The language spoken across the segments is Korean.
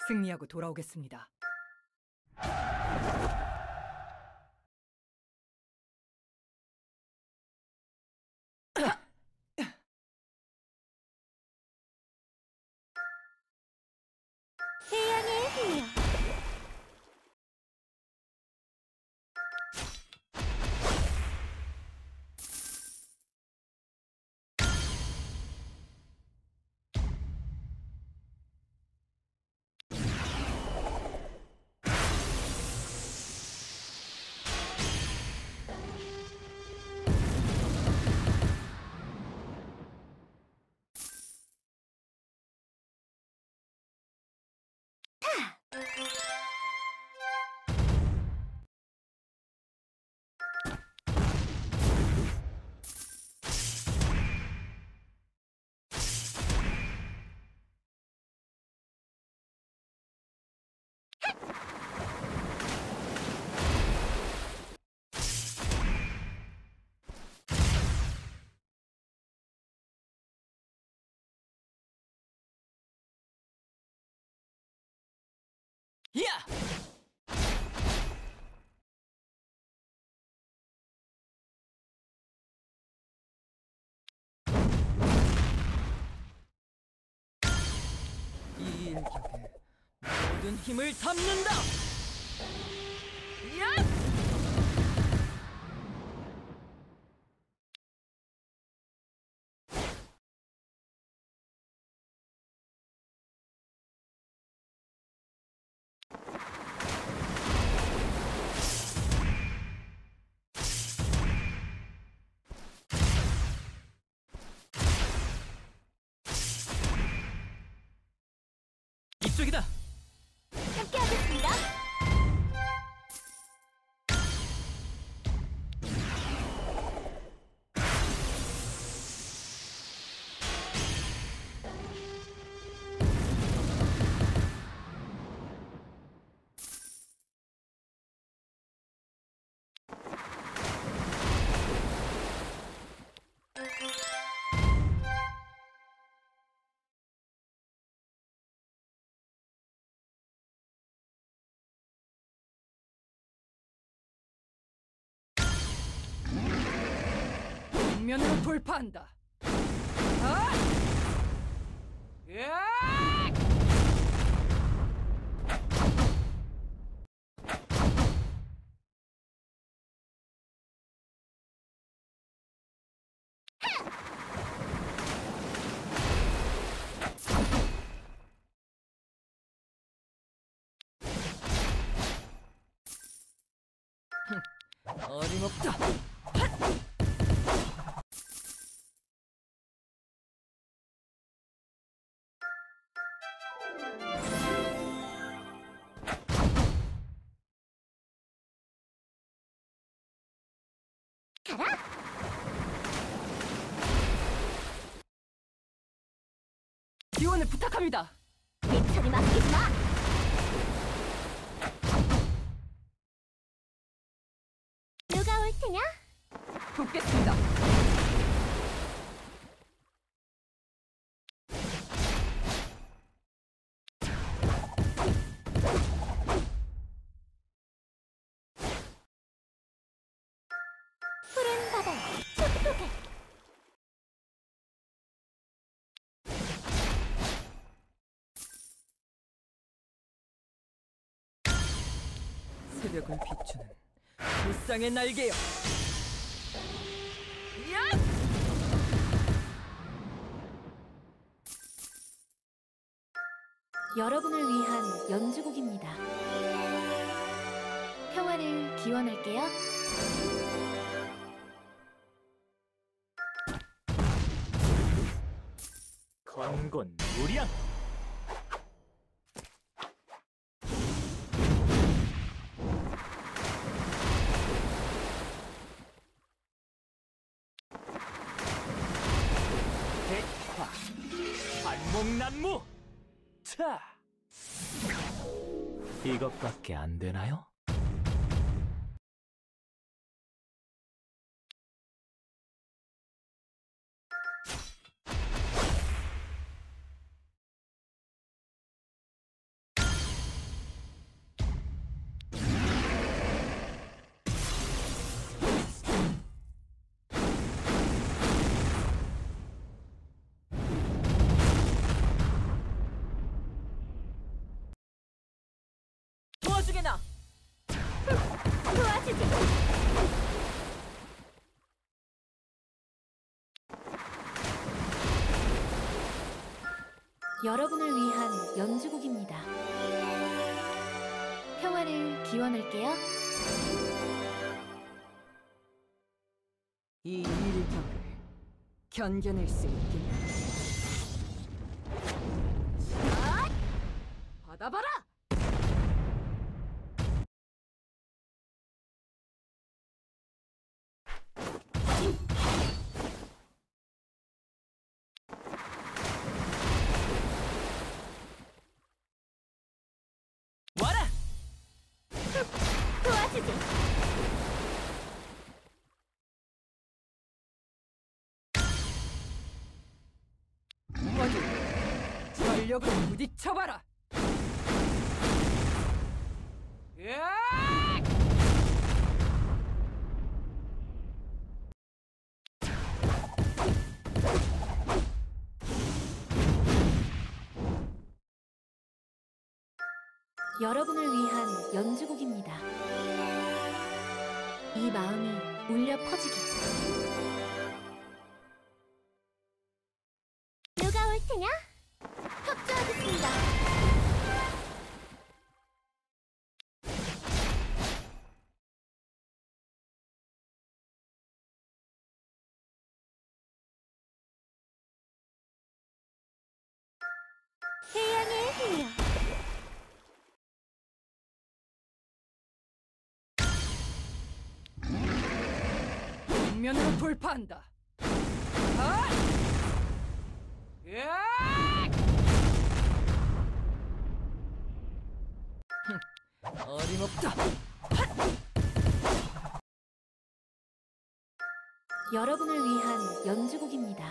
승리하고 돌아오겠습니다. 태양의 힘이여. 야! 이 일격에 모든 힘을 담는다! 야! 이쪽이다! 함께 하겠습니다. 정면으로 돌파한다! 아! 으악! 어림없다! 가라. 지원을 부탁합니다! 내 처리 맡기지 마. 누가 올 테냐? 돕겠습니다! 푸른 바다에 촉촉해. 새벽을 비추는 불쌍의 날개여! 야! 여러분을 위한 연주곡입니다. 평화를 기원할게요. 건곤 무량. 백화 한목난무. 자, 이것밖에 안 되나요? 도와주게나. 도와주지. 여러분을 위한 연주곡입니다. 평화를 기원할게요. 이 일격을 견뎌낼 수 있겠나? 자, 받아봐라. 와라. 도와주지. 어디 전력을 부딪혀봐라. 으악! 여러분을 위한 연주곡입니다. 이 마음이 울려 퍼지게. 누가 올 테냐? 협조하겠습니다. 태양의 힘이여. 정면으로 돌파한다. 아! 으악! 어림없다. 여러분을 위한 연주곡입니다.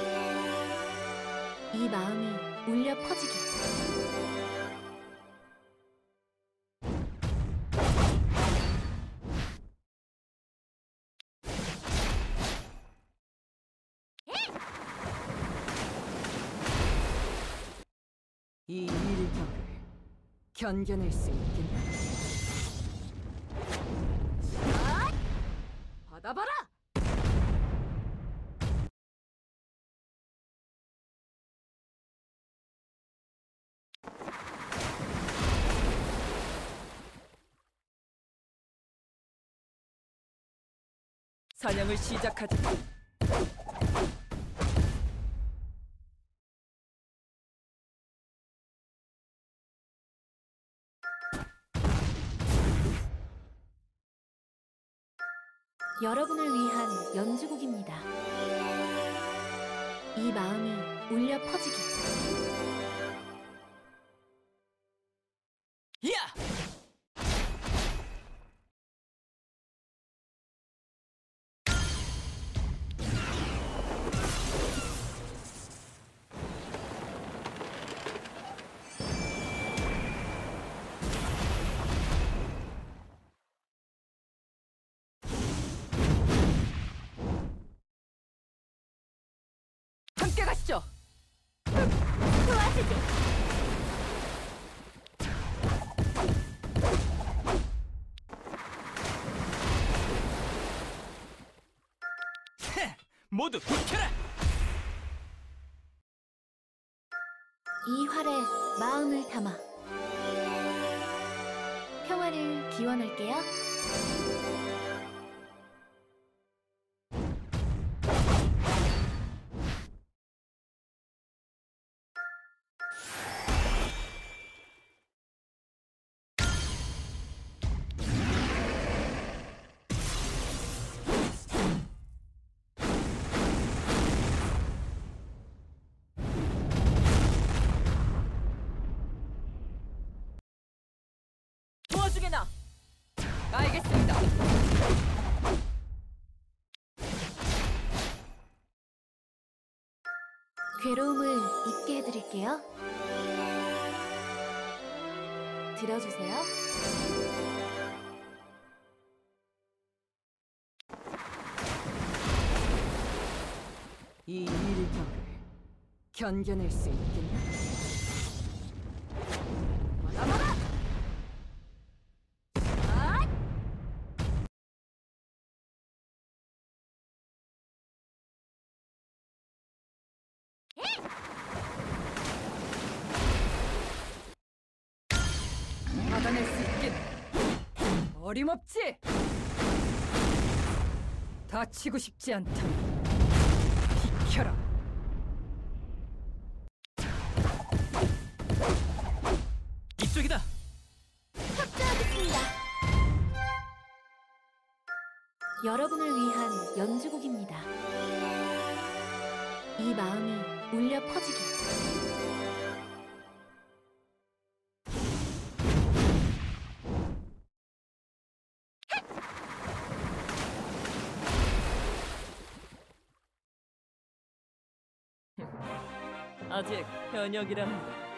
이 마음이 울려 퍼지게. 이 일격을 견뎌낼 수 있겠나? 자, 받아봐라. 사냥을 시작하자. 여러분을 위한 연주곡입니다. 이 마음이 울려 퍼지게. 야! 함께 가시죠. 도와주지. 모두 비켜라. 이 활에 마음을 담아 평화를 기원할게요. 도와주게나. 알겠습니다. 괴로움을 잊게 해드릴게요. 들어주세요. 이 일격을 견뎌낼 수 있겠나? 받아봐라! 어림없지. 다치고 싶지 않다면 비켜라. 이쪽이다. 협조하겠습니다. 여러분을 위한 연주곡입니다. 이 마음이 울려 퍼지게. 아직 현역이랍니다.